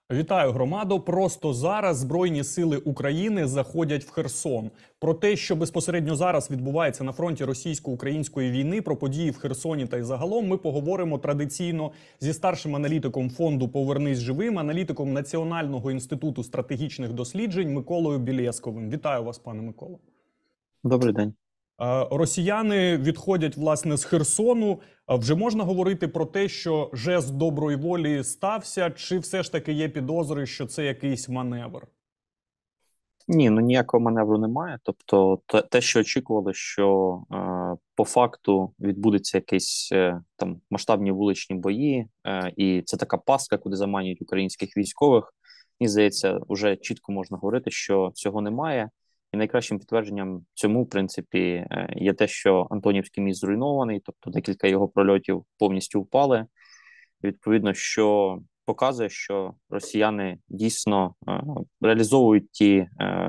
Вітаю, громадо. Просто зараз Збройні сили України заходять в Херсон. Про те, що безпосередньо зараз відбувається на фронті російсько-української війни, про події в Херсоні та й загалом ми поговоримо традиційно зі старшим аналітиком фонду «Повернись живим», аналітиком Національного інституту стратегічних досліджень Миколою Білєсковим. Вітаю вас, пане Миколо. Добрий день. Росіяни відходять, власне, з Херсону. Вже можна говорити про те, що жест доброї волі стався, чи все ж таки є підозри, що це якийсь маневр? Ні, ніякого маневру немає. Тобто, те, що очікували, що по факту відбудеться якісь там масштабні вуличні бої, і це така пастка, куди заманюють українських військових. Мені здається, вже чітко можна говорити, що цього немає. І найкращим підтвердженням цьому, в принципі, є те, що Антонівський міст зруйнований, тобто декілька його прольотів повністю впали. Відповідно, що показує, що росіяни дійсно реалізовують ті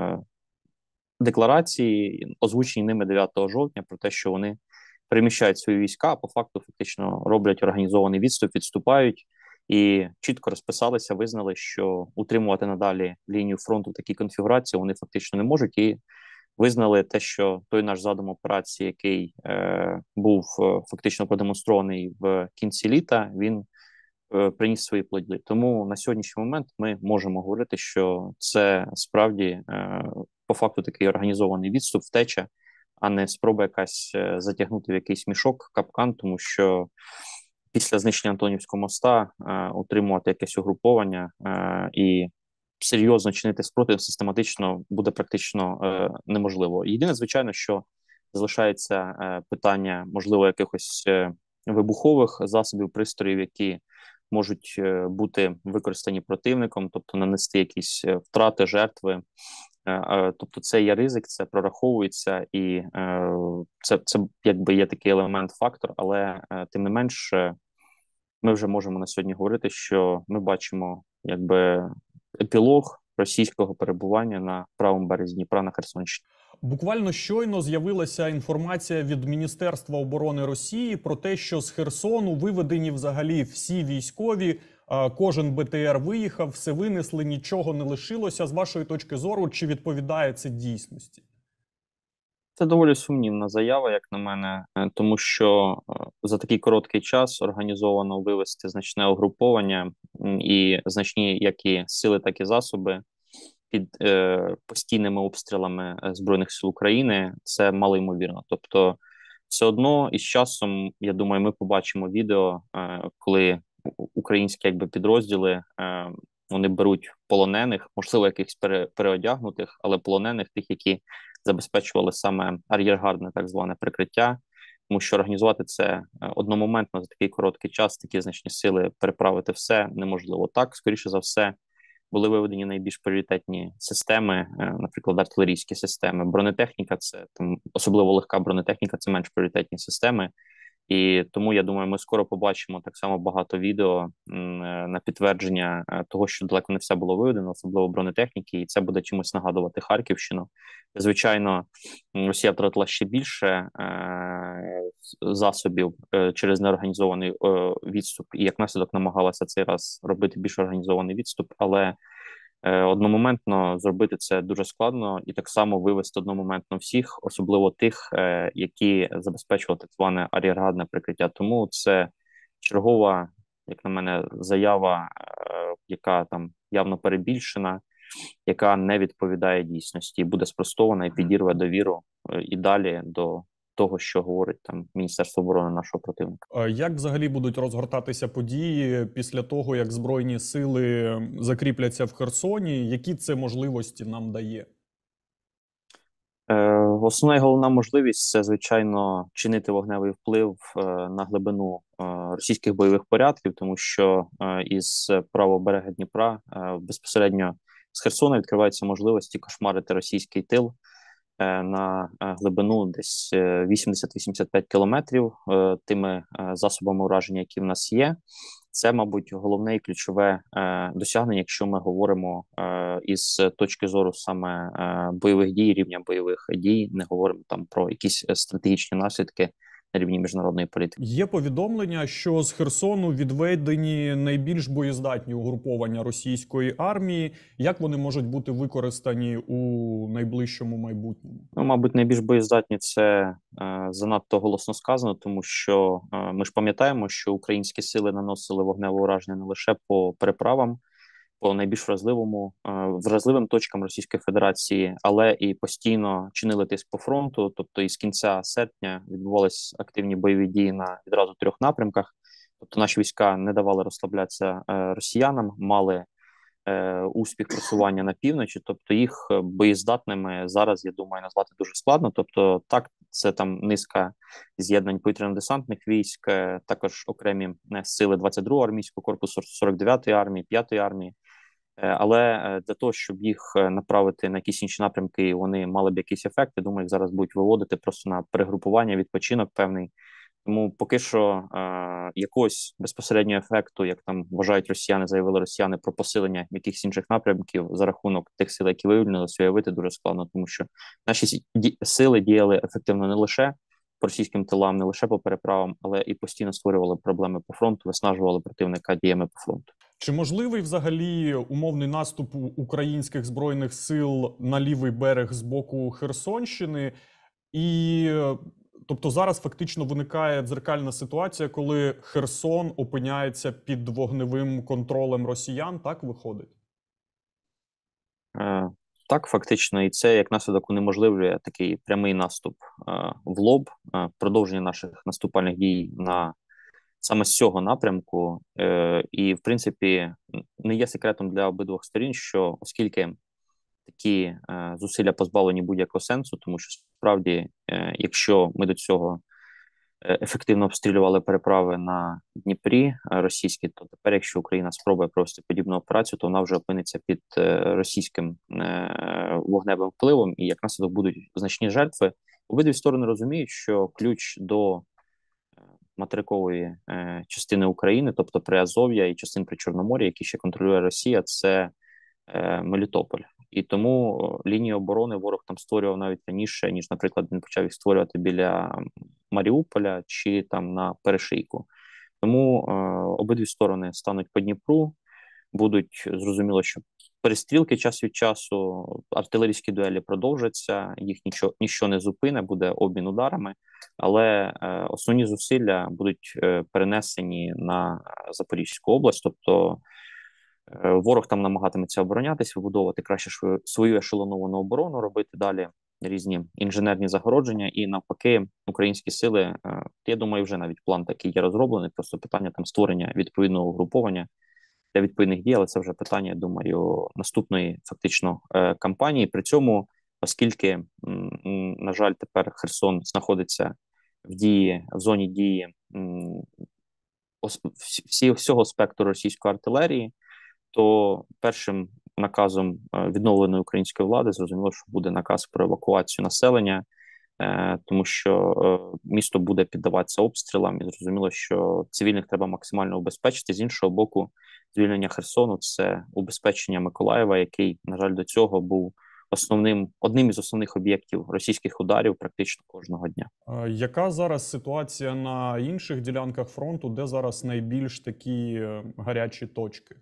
декларації, озвучені ними 9 жовтня, про те, що вони переміщають свої війська, а по факту фактично роблять організований відступ, відступають і чітко розписалися, визнали, що утримувати надалі лінію фронту в такій конфігурації вони фактично не можуть, і визнали те, що той наш задум операції, який був фактично продемонстрований в кінці літа, він приніс свої плоди. Тому на сьогоднішній момент ми можемо говорити, що це справді по факту такий організований відступ, втеча, а не спроба якась затягнути в якийсь мішок, капкан, тому що після знищення Антонівського моста утримувати якесь угруповання і серйозно чинити спротив систематично буде практично неможливо. Єдине, звичайно, що залишається питання, можливо, якихось вибухових засобів, пристроїв, які можуть бути використані противником, тобто нанести якісь втрати, жертви. Тобто це є ризик, це прораховується, і це якби є такий елемент, фактор, але тим не менш ми вже можемо на сьогодні говорити, що ми бачимо якби епілог російського перебування на правому березі Дніпра на Херсонщині. Буквально щойно з'явилася інформація від Міністерства оборони Росії про те, що з Херсону виведені взагалі всі військові, кожен БТР виїхав, все винесли, нічого не лишилося. З вашої точки зору, чи відповідає це дійсності? Це доволі сумнівна заява, як на мене, тому що за такий короткий час організовано вивести значне угруповання і значні як і сили, так і засоби під постійними обстрілами Збройних сил України. Це малоймовірно. Тобто, все одно із часом, я думаю, ми побачимо відео, коли українські якби підрозділи вони беруть полонених, можливо, якихось переодягнутих, але полонених, тих, які забезпечували саме ар'єргардне так зване прикриття, тому що організувати це одномоментно за такий короткий час, такі значні сили, переправити все неможливо. Так, скоріше за все, були виведені найбільш пріоритетні системи, наприклад, артилерійські системи. Бронетехніка, це там особливо легка бронетехніка, це менш пріоритетні системи. І тому я думаю, ми скоро побачимо так само багато відео на підтвердження того, що далеко не все було виведено, особливо бронетехніки, і це буде чимось нагадувати Харківщину. Звичайно, Росія втратила ще більше засобів через неорганізований відступ, і як наслідок намагалася цей раз робити більш організований відступ, але одномоментно зробити це дуже складно, і так само вивести одномоментно всіх, особливо тих, які забезпечували так зване ар'єргардне прикриття. Тому це чергова, як на мене, заява, яка там явно перебільшена, яка не відповідає дійсності, буде спростована і підірве довіру і далі до того, що говорить там Міністерство оборони нашого противника. Як взагалі будуть розгортатися події після того, як Збройні сили закріпляться в Херсоні? Які це можливості нам дає? Основна і головна можливість – це, звичайно, чинити вогневий вплив на глибину російських бойових порядків, тому що із правого берега Дніпра безпосередньо з Херсона відкриваються можливості кошмарити російський тил на глибину десь 80-85 кілометрів тими засобами ураження, які в нас є. Це, мабуть, головне і ключове досягнення, якщо ми говоримо із точки зору саме бойових дій, рівня бойових дій, не говоримо там про якісь стратегічні наслідки на рівні міжнародної політики. Є повідомлення, що з Херсону відведені найбільш боєздатні угруповання російської армії. Як вони можуть бути використані у найближчому майбутньому? Ну, мабуть, найбільш боєздатні це занадто голосно сказано, тому що ми ж пам'ятаємо, що українські сили наносили вогневе ураження не лише по переправам, по найбільш вразливим точкам Російської Федерації, але і постійно чинили тиск по фронту. Тобто, із кінця серпня відбувалися активні бойові дії на відразу 3 напрямках. Тобто, наші війська не давали розслаблятися росіянам, мали успіх просування на півночі. Тобто, їх боєздатними зараз, я думаю, назвати дуже складно. Тобто, так, це там низка з'єднань повітряно-десантних військ, також окремі сили 22-го армійського корпусу, 49-ї армії, 5-ї армії. Але для того, щоб їх направити на якісь інші напрямки, і вони мали б якийсь ефект, я думаю, їх зараз будуть виводити просто на перегрупування, відпочинок певний. Тому поки що якогось безпосереднього ефекту, як там вважають росіяни, заявили росіяни про посилення якихось інших напрямків за рахунок тих сил, які виявлялися, уявити дуже складно, тому що наші сили діяли ефективно не лише по російським тилам, не лише по переправам, але і постійно створювали проблеми по фронту, виснажували противника діями по фронту. Чи можливий взагалі умовний наступ українських збройних сил на лівий берег з боку Херсонщини? І тобто зараз фактично виникає дзеркальна ситуація, коли Херсон опиняється під вогневим контролем росіян, так виходить? Так, фактично, і це як наслідок унеможливлює такий прямий наступ в лоб, продовження наших наступальних дій на саме з цього напрямку. І, в принципі, не є секретом для обидвох сторін, що оскільки такі зусилля позбавлені будь-якого сенсу, тому що справді, якщо ми до цього ефективно обстрілювали переправи на Дніпрі російські, то тепер, якщо Україна спробує провести подібну операцію, то вона вже опиниться під російським вогневим впливом, і як наслідок будуть значні жертви. Обидві сторони розуміють, що ключ до материкової частини України, тобто Приазов'я і частин Причорномор'я, які ще контролює Росія, це Мелітополь. І тому лінію оборони ворог там створював навіть раніше, ніж, наприклад, він почав їх створювати біля Маріуполя чи там на Перешийку. Тому обидві сторони стануть по Дніпру, будуть, зрозуміло, що перестрілки час від часу, артилерійські дуелі продовжаться, їх ніщо не зупине, буде обмін ударами, але основні зусилля будуть перенесені на Запорізьку область, тобто ворог там намагатиметься оборонятися, вибудовувати краще свою ешелоновану оборону, робити далі різні інженерні загородження, і навпаки, українські сили, я думаю, вже навіть план такий є розроблений, просто питання там створення відповідного угруповання для відповідних дій, але це вже питання, я думаю, наступної фактично кампанії. При цьому, оскільки, на жаль, тепер Херсон знаходиться в зоні дії всього спектру російської артилерії, то першим наказом відновленої української влади зрозуміло, що буде наказ про евакуацію населення, тому що місто буде піддаватися обстрілам, і зрозуміло, що цивільних треба максимально убезпечити. З іншого боку, звільнення Херсону – це убезпечення Миколаєва, який, на жаль, до цього був одним із основних об'єктів російських ударів практично кожного дня. Яка зараз ситуація на інших ділянках фронту, де зараз найбільш такі гарячі точки?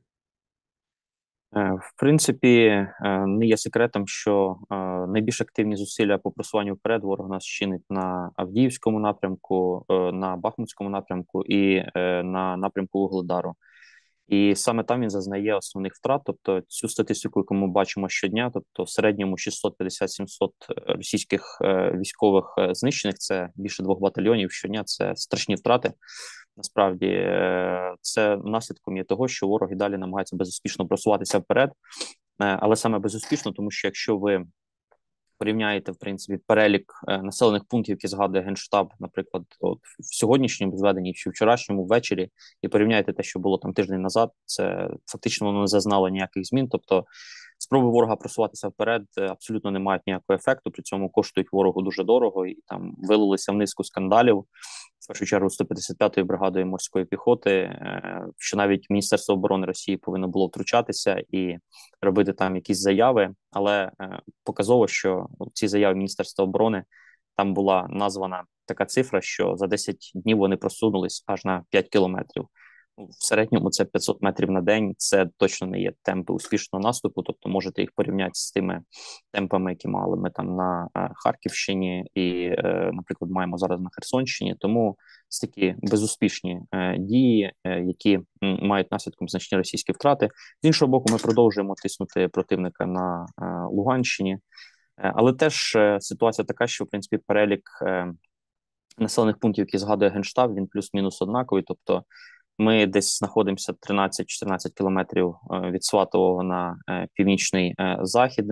В принципі, не є секретом, що найбільш активні зусилля по просуванню вперед ворог нас чинить на Авдіївському напрямку, на Бахмутському напрямку і на напрямку Вугледару. І саме там він зазнає основних втрат. Тобто цю статистику, яку ми бачимо щодня, тобто в середньому 650-700 російських військових знищених, це більше 2 батальйонів щодня, це страшні втрати. Насправді це наслідком є того, що ворог і далі намагається безуспішно просуватися вперед, але саме безуспішно, тому що якщо ви порівняєте, в принципі, перелік населених пунктів, які згадує Генштаб, наприклад, от в сьогоднішньому зведенні чи вчорашньому ввечері, і порівняєте те, що було там тиждень назад, це фактично воно не зазнало ніяких змін. Тобто спроби ворога просуватися вперед абсолютно не мають ніякого ефекту, при цьому коштують ворогу дуже дорого, і там вилилися в низку скандалів, в першу чергу 155-ї бригадою морської піхоти, що навіть Міністерство оборони Росії повинно було втручатися і робити там якісь заяви, але показово, що ці заяви Міністерства оборони там була названа така цифра, що за 10 днів вони просунулись аж на 5 кілометрів. В середньому це 500 метрів на день. Це точно не є темпи успішного наступу. Тобто можете їх порівняти з тими темпами, які мали ми там на Харківщині, і, наприклад, маємо зараз на Херсонщині. Тому це такі безуспішні дії, які мають наслідком значні російські втрати. З іншого боку, ми продовжуємо тиснути противника на Луганщині, але теж ситуація така, що в принципі перелік населених пунктів, які згадує Генштаб, він плюс-мінус однаковий. Тобто ми десь знаходимося 13-14 кілометрів від Сватового на північний захід.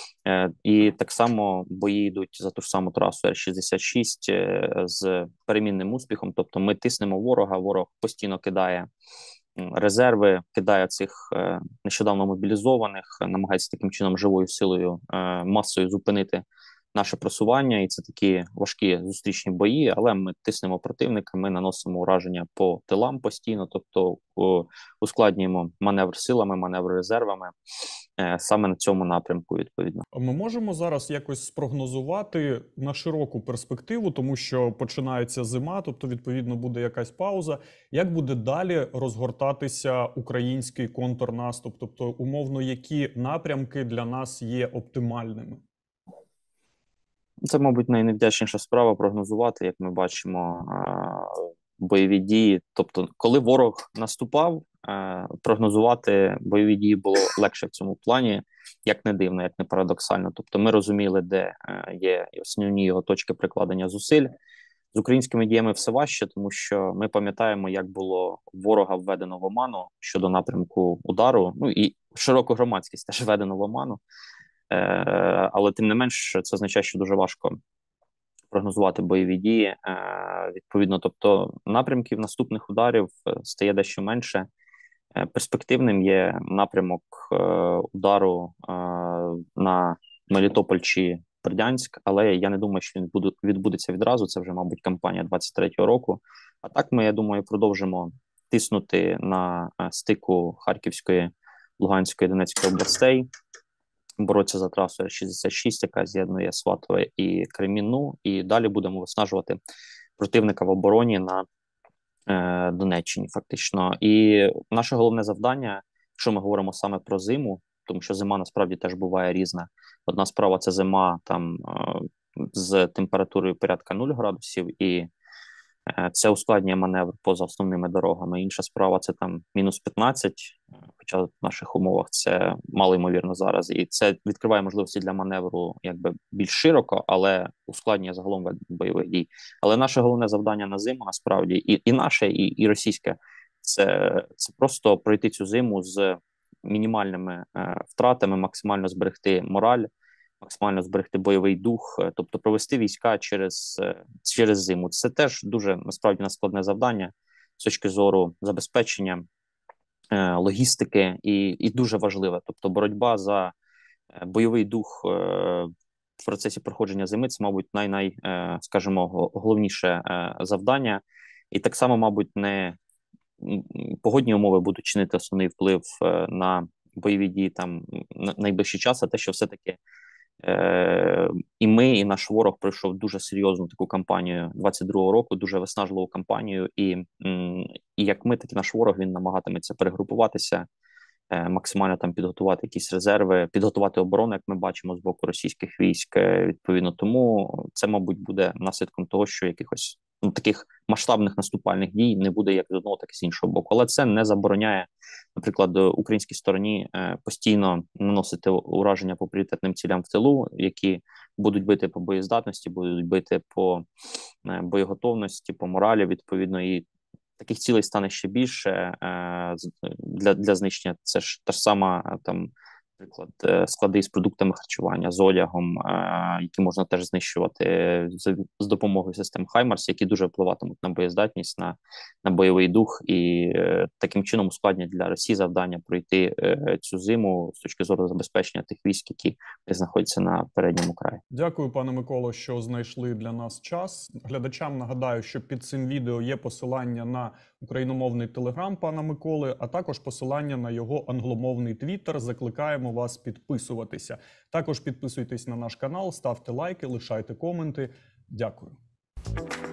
І так само бої йдуть за ту ж саму трасу Р-66 з перемінним успіхом. Тобто ми тиснемо ворога, ворог постійно кидає резерви, кидає цих нещодавно мобілізованих, намагається таким чином живою силою, масою зупинити наше просування, і це такі важкі зустрічні бої, але ми тиснемо противника, ми наносимо ураження по тилам постійно, тобто ускладнюємо маневр силами, маневр резервами, саме на цьому напрямку, відповідно. Ми можемо зараз якось спрогнозувати на широку перспективу, тому що починається зима, тобто, відповідно, буде якась пауза. Як буде далі розгортатися український контрнаступ? Тобто, умовно, які напрямки для нас є оптимальними? Це, мабуть, найневдячніша справа прогнозувати, як ми бачимо, бойові дії. Тобто, коли ворог наступав, прогнозувати бойові дії було легше в цьому плані, як не дивно, як не парадоксально. Тобто ми розуміли, де є основні його точки прикладення зусиль. З українськими діями все важче, тому що ми пам'ятаємо, як було ворога введено в оману щодо напрямку удару, ну і широку громадськість теж введено в оману. Але тим не менш, це означає, що дуже важко прогнозувати бойові дії. Відповідно, тобто напрямків наступних ударів стає дещо менше. Перспективним є напрямок удару на Мелітополь чи Бердянськ, але я не думаю, що він відбудеться відразу. Це вже, мабуть, кампанія 23-го року. А так ми, я думаю, продовжимо тиснути на стику Харківської, Луганської, Донецької областей, боротися за трасу Р-66, яка з'єднує Сватове і Кремінну, і далі будемо виснажувати противника в обороні на Донеччині, фактично. І наше головне завдання, якщо ми говоримо саме про зиму, тому що зима насправді теж буває різна. Одна справа це зима там з температурою порядка 0 градусів, і це ускладнює маневр поза основними дорогами. Інша справа це там мінус 15, хоча в наших умовах це мало ймовірно зараз. І це відкриває можливості для маневру якби більш широко, але ускладнює загалом бойових дій. Але наше головне завдання на зиму насправді і наше, і російське це просто пройти цю зиму з мінімальними втратами, максимально зберегти мораль, максимально зберегти бойовий дух, тобто провести війська через зиму. Це теж дуже насправді складне завдання з точки зору забезпечення логістики і дуже важливе. Тобто боротьба за бойовий дух в процесі проходження зими це, мабуть, скажімо, головніше завдання. І так само, мабуть, не погодні умови будуть чинити основний вплив на бойові дії там на найближчий час, а те, що все-таки і ми, і наш ворог пройшов дуже серйозну таку кампанію 22-го року, дуже виснажливу кампанію, і як ми, так і наш ворог, він намагатиметься перегрупуватися, максимально там підготувати якісь резерви, підготувати оборону, як ми бачимо з боку російських військ, відповідно. Тому це, мабуть, буде наслідком того, що якихось таких масштабних наступальних дій не буде як з одного, так і з іншого боку. Але це не забороняє, наприклад, українській стороні постійно наносити ураження по пріоритетним цілям в тилу, які будуть бити по боєздатності, будуть бити по боєготовності, по моралі, відповідно, і таких цілей стане ще більше для знищення. Це ж та ж сама там, наприклад, склади з продуктами харчування, з одягом, які можна теж знищувати з допомогою систем Хаймарс, які дуже впливатимуть на боєздатність, на бойовий дух, і таким чином ускладнять для Росії завдання пройти цю зиму з точки зору забезпечення тих військ, які знаходяться на передньому краї. Дякую, пане Миколо, що знайшли для нас час. Глядачам нагадаю, що під цим відео є посилання на україномовний телеграм пана Миколи, а також посилання на його англомовний твіттер. Закликаємо вас підписуватися. Також підписуйтесь на наш канал, ставте лайки, лишайте коменти. Дякую.